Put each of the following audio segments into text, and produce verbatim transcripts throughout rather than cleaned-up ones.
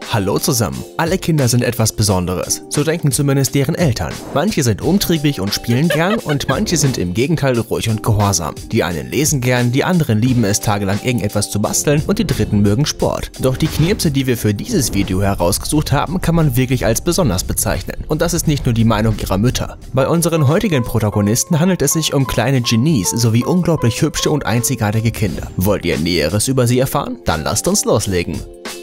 Hallo zusammen. Alle Kinder sind etwas Besonderes, so denken zumindest deren Eltern. Manche sind umtriebig und spielen gern und manche sind im Gegenteil ruhig und gehorsam. Die einen lesen gern, die anderen lieben es tagelang irgendetwas zu basteln und die dritten mögen Sport. Doch die Knirpse, die wir für dieses Video herausgesucht haben, kann man wirklich als besonders bezeichnen. Und das ist nicht nur die Meinung ihrer Mütter. Bei unseren heutigen Protagonisten handelt es sich um kleine Genies sowie unglaublich hübsche und einzigartige Kinder. Wollt ihr Näheres über sie erfahren? Dann lasst uns loslegen.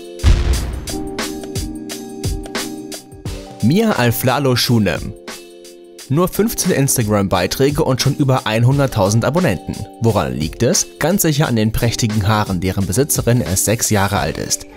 Mia Aflalo Shunem. Nur fünfzehn Instagram-Beiträge und schon über hunderttausend Abonnenten. Woran liegt es? Ganz sicher an den prächtigen Haaren, deren Besitzerin erst sechs Jahre alt ist.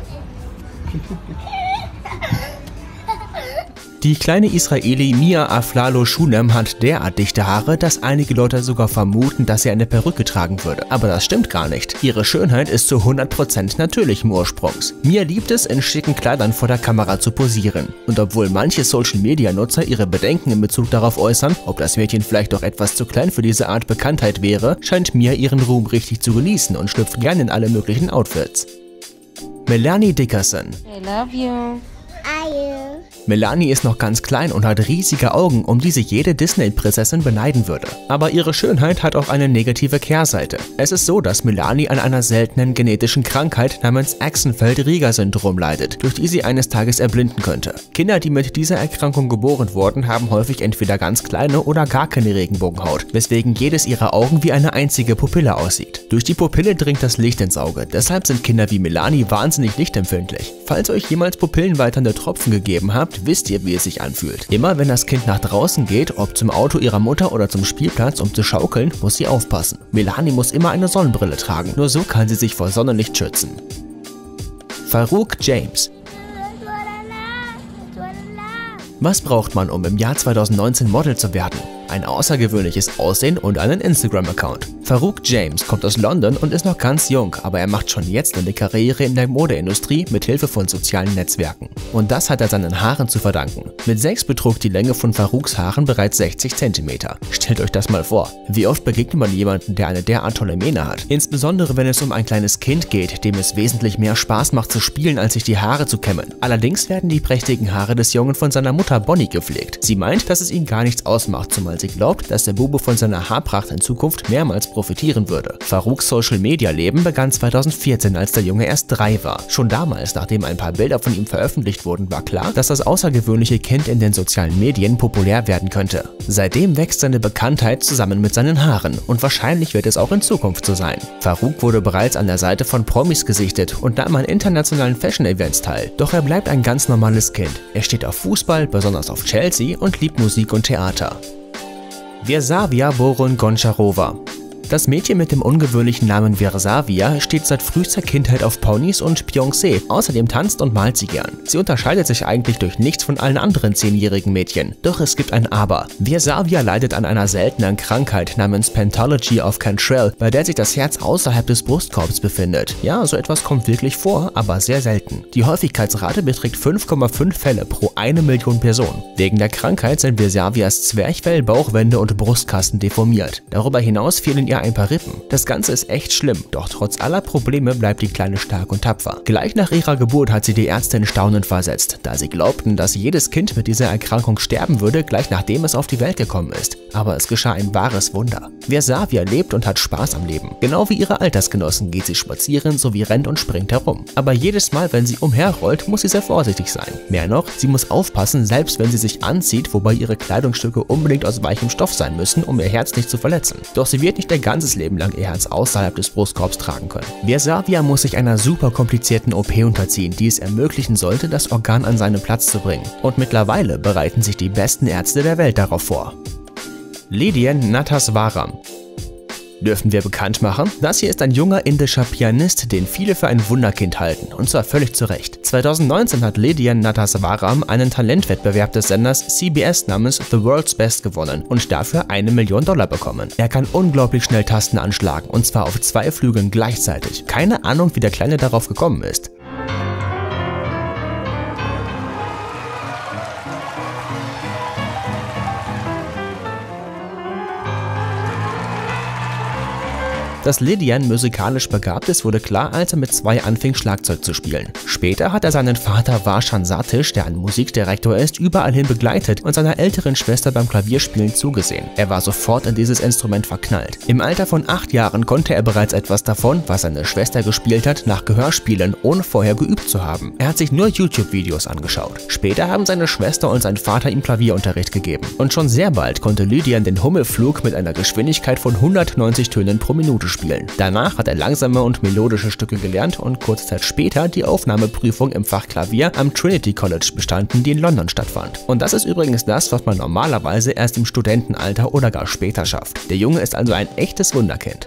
Die kleine Israeli Mia Aflalo Shunem hat derart dichte Haare, dass einige Leute sogar vermuten, dass sie eine Perücke tragen würde. Aber das stimmt gar nicht. Ihre Schönheit ist zu hundert Prozent natürlichen Ursprungs. Mia liebt es, in schicken Kleidern vor der Kamera zu posieren. Und obwohl manche Social-Media-Nutzer ihre Bedenken in Bezug darauf äußern, ob das Mädchen vielleicht doch etwas zu klein für diese Art Bekanntheit wäre, scheint Mia ihren Ruhm richtig zu genießen und schlüpft gerne in alle möglichen Outfits. Melanie Dickerson. I love you. I you. Melanie ist noch ganz klein und hat riesige Augen, um die sich jede Disney-Prinzessin beneiden würde. Aber ihre Schönheit hat auch eine negative Kehrseite. Es ist so, dass Melanie an einer seltenen genetischen Krankheit namens Axenfeld-Rieger-Syndrom leidet, durch die sie eines Tages erblinden könnte. Kinder, die mit dieser Erkrankung geboren wurden, haben häufig entweder ganz kleine oder gar keine Regenbogenhaut, weswegen jedes ihrer Augen wie eine einzige Pupille aussieht. Durch die Pupille dringt das Licht ins Auge, deshalb sind Kinder wie Melanie wahnsinnig lichtempfindlich. Falls euch jemals pupillenweiternde Tropfen gegeben habt, wisst ihr, wie es sich anfühlt. Immer wenn das Kind nach draußen geht, ob zum Auto ihrer Mutter oder zum Spielplatz, um zu schaukeln, muss sie aufpassen. Melanie muss immer eine Sonnenbrille tragen, nur so kann sie sich vor Sonnenlicht schützen. Farouk James. Was braucht man, um im Jahr zweitausendneunzehn Model zu werden? Ein außergewöhnliches Aussehen und einen Instagram-Account. Farouk James kommt aus London und ist noch ganz jung, aber er macht schon jetzt eine Karriere in der Modeindustrie mit Hilfe von sozialen Netzwerken. Und das hat er seinen Haaren zu verdanken. Mit sechs betrug die Länge von Farouks Haaren bereits sechzig Zentimeter. Stellt euch das mal vor. Wie oft begegnet man jemanden, der eine derart tolle Mähne hat? Insbesondere wenn es um ein kleines Kind geht, dem es wesentlich mehr Spaß macht zu spielen, als sich die Haare zu kämmen. Allerdings werden die prächtigen Haare des Jungen von seiner Mutter Bonnie gepflegt. Sie meint, dass es ihm gar nichts ausmacht, zumal sie glaubt, dass der Bube von seiner Haarpracht in Zukunft mehrmals profitieren würde. Farouks Social-Media-Leben begann zweitausendvierzehn, als der Junge erst drei war. Schon damals, nachdem ein paar Bilder von ihm veröffentlicht wurden, war klar, dass das außergewöhnliche Kind in den sozialen Medien populär werden könnte. Seitdem wächst seine Bekanntheit zusammen mit seinen Haaren und wahrscheinlich wird es auch in Zukunft so sein. Farouk wurde bereits an der Seite von Promis gesichtet und nahm an internationalen Fashion-Events teil. Doch er bleibt ein ganz normales Kind. Er steht auf Fußball, besonders auf Chelsea und liebt Musik und Theater. Versavia Borun Goncharova. Das Mädchen mit dem ungewöhnlichen Namen Versavia steht seit frühester Kindheit auf Ponys und Beyoncé. Außerdem tanzt und malt sie gern. Sie unterscheidet sich eigentlich durch nichts von allen anderen zehnjährigen Mädchen. Doch es gibt ein Aber. Versavia leidet an einer seltenen Krankheit namens Pentology of Cantrell, bei der sich das Herz außerhalb des Brustkorbs befindet. Ja, so etwas kommt wirklich vor, aber sehr selten. Die Häufigkeitsrate beträgt fünf Komma fünf Fälle pro eine Million Personen. Wegen der Krankheit sind Versavias Zwerchfell, Bauchwände und Brustkasten deformiert. Darüber hinaus fehlen ihr ein paar Rippen. Das Ganze ist echt schlimm, doch trotz aller Probleme bleibt die Kleine stark und tapfer. Gleich nach ihrer Geburt hat sie die Ärzte in Staunen versetzt, da sie glaubten, dass jedes Kind mit dieser Erkrankung sterben würde, gleich nachdem es auf die Welt gekommen ist. Aber es geschah ein wahres Wunder. Versavia lebt und hat Spaß am Leben. Genau wie ihre Altersgenossen geht sie spazieren sowie rennt und springt herum. Aber jedes Mal, wenn sie umherrollt, muss sie sehr vorsichtig sein. Mehr noch, sie muss aufpassen, selbst wenn sie sich anzieht, wobei ihre Kleidungsstücke unbedingt aus weichem Stoff sein müssen, um ihr Herz nicht zu verletzen. Doch sie wird nicht der ganzes Leben lang ihr Herz außerhalb des Brustkorbs tragen können. Versavia muss sich einer super komplizierten O P unterziehen, die es ermöglichen sollte, das Organ an seinen Platz zu bringen. Und mittlerweile bereiten sich die besten Ärzte der Welt darauf vor. Ledian Nataswaram. Dürfen wir bekannt machen? Das hier ist ein junger indischer Pianist, den viele für ein Wunderkind halten, und zwar völlig zu Recht. zweitausendneunzehn hat Ledian Nataswaram einen Talentwettbewerb des Senders C B S namens The World's Best gewonnen und dafür eine Million Dollar bekommen. Er kann unglaublich schnell Tasten anschlagen, und zwar auf zwei Flügeln gleichzeitig. Keine Ahnung, wie der Kleine darauf gekommen ist. Dass Lydian musikalisch begabt ist, wurde klar, als er mit zwei anfing, Schlagzeug zu spielen. Später hat er seinen Vater Varshan Satish, der ein Musikdirektor ist, überall hin begleitet und seiner älteren Schwester beim Klavierspielen zugesehen. Er war sofort in dieses Instrument verknallt. Im Alter von acht Jahren konnte er bereits etwas davon, was seine Schwester gespielt hat, nach Gehör spielen, ohne vorher geübt zu haben. Er hat sich nur YouTube-Videos angeschaut. Später haben seine Schwester und sein Vater ihm Klavierunterricht gegeben. Und schon sehr bald konnte Lydian den Hummelflug mit einer Geschwindigkeit von hundertneunzig Tönen pro Minute spielen. Danach hat er langsame und melodische Stücke gelernt und kurze Zeit später die Aufnahmeprüfung im Fach Klavier am Trinity College bestanden, die in London stattfand. Und das ist übrigens das, was man normalerweise erst im Studentenalter oder gar später schafft. Der Junge ist also ein echtes Wunderkind.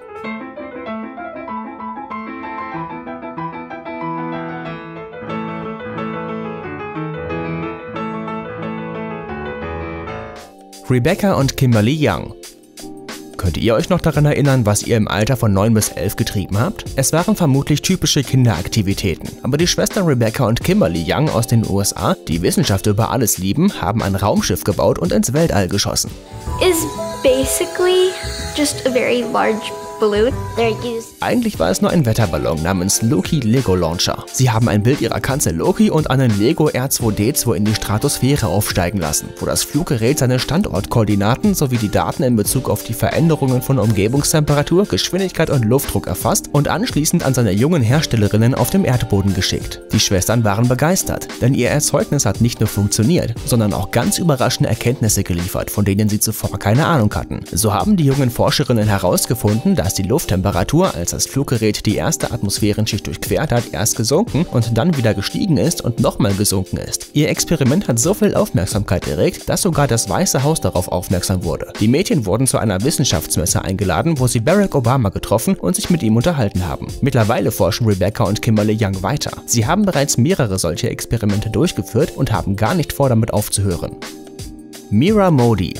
Rebecca und Kimberly Young. Könnt ihr euch noch daran erinnern, was ihr im Alter von neun bis elf getrieben habt? Es waren vermutlich typische Kinderaktivitäten, aber die Schwestern Rebecca und Kimberly Young aus den U S A, die Wissenschaft über alles lieben, haben ein Raumschiff gebaut und ins Weltall geschossen. Is basically just a very large balloon. They're used. Eigentlich war es nur ein Wetterballon namens Loki Lego Launcher. Sie haben ein Bild ihrer Katze Loki und einen Lego R zwei D zwei in die Stratosphäre aufsteigen lassen, wo das Fluggerät seine Standortkoordinaten sowie die Daten in Bezug auf die Veränderungen von Umgebungstemperatur, Geschwindigkeit und Luftdruck erfasst und anschließend an seine jungen Herstellerinnen auf dem Erdboden geschickt. Die Schwestern waren begeistert, denn ihr Erzeugnis hat nicht nur funktioniert, sondern auch ganz überraschende Erkenntnisse geliefert, von denen sie zuvor keine Ahnung hatten. So haben die jungen Forscherinnen herausgefunden, dass die Lufttemperatur, als das Fluggerät die erste Atmosphärenschicht durchquert hat, erst gesunken und dann wieder gestiegen ist und nochmal gesunken ist. Ihr Experiment hat so viel Aufmerksamkeit erregt, dass sogar das Weiße Haus darauf aufmerksam wurde. Die Mädchen wurden zu einer Wissenschaftsmesse eingeladen, wo sie Barack Obama getroffen und sich mit ihm unterhalten haben. Mittlerweile forschen Rebecca und Kimberly Young weiter. Sie haben bereits mehrere solche Experimente durchgeführt und haben gar nicht vor, damit aufzuhören. Mira Modi.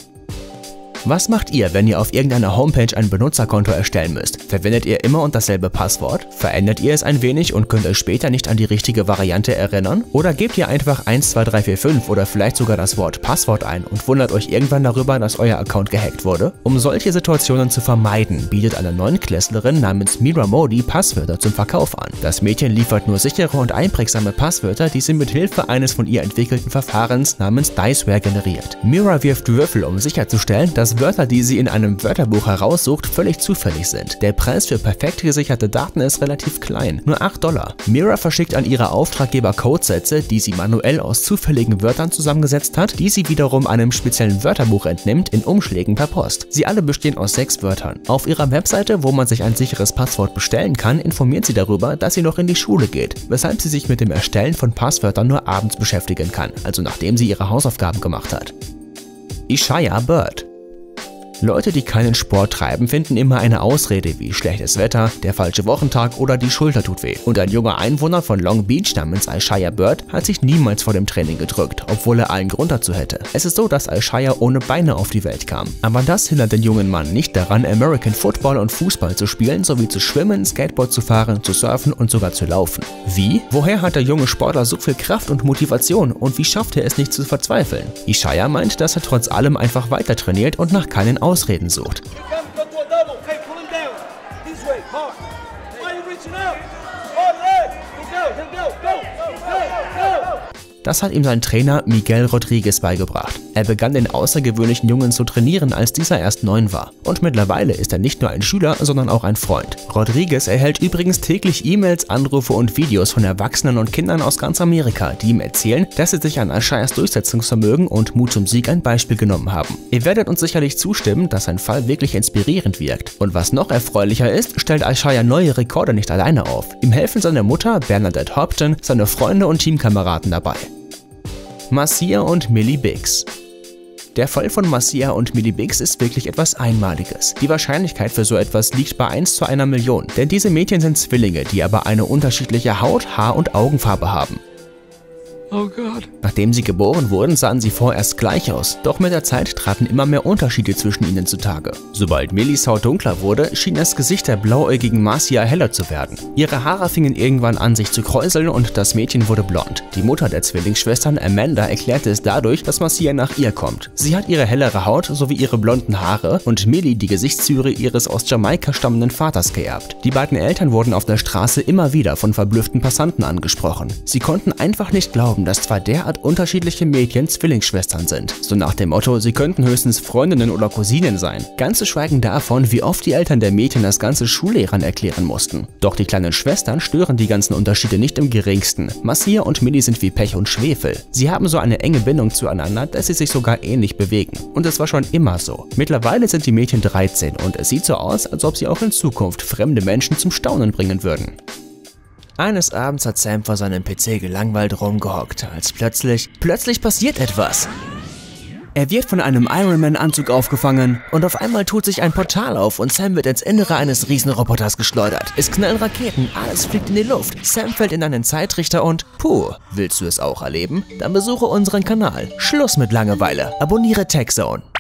Was macht ihr, wenn ihr auf irgendeiner Homepage ein Benutzerkonto erstellen müsst? Verwendet ihr immer und dasselbe Passwort? Verändert ihr es ein wenig und könnt euch später nicht an die richtige Variante erinnern? Oder gebt ihr einfach eins zwei drei vier fünf oder vielleicht sogar das Wort Passwort ein und wundert euch irgendwann darüber, dass euer Account gehackt wurde? Um solche Situationen zu vermeiden, bietet eine Neunklässlerin namens Mira Modi Passwörter zum Verkauf an. Das Mädchen liefert nur sichere und einprägsame Passwörter, die sie mit Hilfe eines von ihr entwickelten Verfahrens namens Diceware generiert. Mira wirft Würfel, um sicherzustellen, dass Wörter, die sie in einem Wörterbuch heraussucht, völlig zufällig sind. Der Preis für perfekt gesicherte Daten ist relativ klein, nur acht Dollar. Mira verschickt an ihre Auftraggeber Codesätze, die sie manuell aus zufälligen Wörtern zusammengesetzt hat, die sie wiederum einem speziellen Wörterbuch entnimmt, in Umschlägen per Post. Sie alle bestehen aus sechs Wörtern. Auf ihrer Webseite, wo man sich ein sicheres Passwort bestellen kann, informiert sie darüber, dass sie noch in die Schule geht, weshalb sie sich mit dem Erstellen von Passwörtern nur abends beschäftigen kann, also nachdem sie ihre Hausaufgaben gemacht hat. Ishaya Bird. Leute, die keinen Sport treiben, finden immer eine Ausrede wie schlechtes Wetter, der falsche Wochentag oder die Schulter tut weh. Und ein junger Einwohner von Long Beach namens Ishaya Bird hat sich niemals vor dem Training gedrückt, obwohl er allen Grund dazu hätte. Es ist so, dass Ishaya ohne Beine auf die Welt kam. Aber das hindert den jungen Mann nicht daran, American Football und Fußball zu spielen, sowie zu schwimmen, Skateboard zu fahren, zu surfen und sogar zu laufen. Wie? Woher hat der junge Sportler so viel Kraft und Motivation und wie schafft er es nicht zu verzweifeln? Ishaya meint, dass er trotz allem einfach weiter trainiert und nach keinen Ausreden sucht. Das hat ihm sein Trainer Miguel Rodriguez beigebracht. Er begann den außergewöhnlichen Jungen zu trainieren, als dieser erst neun war. Und mittlerweile ist er nicht nur ein Schüler, sondern auch ein Freund. Rodriguez erhält übrigens täglich E-Mails, Anrufe und Videos von Erwachsenen und Kindern aus ganz Amerika, die ihm erzählen, dass sie sich an Ishayas Durchsetzungsvermögen und Mut zum Sieg ein Beispiel genommen haben. Ihr werdet uns sicherlich zustimmen, dass sein Fall wirklich inspirierend wirkt. Und was noch erfreulicher ist, stellt Ishaya neue Rekorde nicht alleine auf. Ihm helfen seine Mutter, Bernadette Hopton, seine Freunde und Teamkameraden dabei. Marcia und Millie Biggs. Der Fall von Marcia und Millie Biggs ist wirklich etwas Einmaliges. Die Wahrscheinlichkeit für so etwas liegt bei eins zu einer Million, denn diese Mädchen sind Zwillinge, die aber eine unterschiedliche Haut-, Haar- und Augenfarbe haben. Oh Gott. Nachdem sie geboren wurden, sahen sie vorerst gleich aus, doch mit der Zeit traten immer mehr Unterschiede zwischen ihnen zutage. Sobald Millys Haut dunkler wurde, schien das Gesicht der blauäugigen Marcia heller zu werden. Ihre Haare fingen irgendwann an, sich zu kräuseln und das Mädchen wurde blond. Die Mutter der Zwillingsschwestern, Amanda, erklärte es dadurch, dass Marcia nach ihr kommt. Sie hat ihre hellere Haut sowie ihre blonden Haare und Milly die Gesichtszüge ihres aus Jamaika stammenden Vaters geerbt. Die beiden Eltern wurden auf der Straße immer wieder von verblüfften Passanten angesprochen. Sie konnten einfach nicht glauben, dass zwei derart unterschiedliche Mädchen Zwillingsschwestern sind. So nach dem Motto, sie könnten höchstens Freundinnen oder Cousinen sein. Ganz zu schweigen davon, wie oft die Eltern der Mädchen das ganze Schullehrern erklären mussten. Doch die kleinen Schwestern stören die ganzen Unterschiede nicht im geringsten. Marcia und Milly sind wie Pech und Schwefel. Sie haben so eine enge Bindung zueinander, dass sie sich sogar ähnlich bewegen. Und es war schon immer so. Mittlerweile sind die Mädchen dreizehn und es sieht so aus, als ob sie auch in Zukunft fremde Menschen zum Staunen bringen würden. Eines Abends hat Sam vor seinem P C gelangweilt rumgehockt, als plötzlich, plötzlich passiert etwas. Er wird von einem Iron Man-Anzug aufgefangen und auf einmal tut sich ein Portal auf und Sam wird ins Innere eines Riesenroboters geschleudert. Es knallen Raketen, alles fliegt in die Luft. Sam fällt in einen Zeitrichter und puh, willst du es auch erleben? Dann besuche unseren Kanal. Schluss mit Langeweile. Abonniere TechZone.